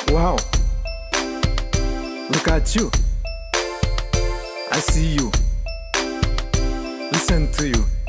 Wow, look at you. I see you, listen to you.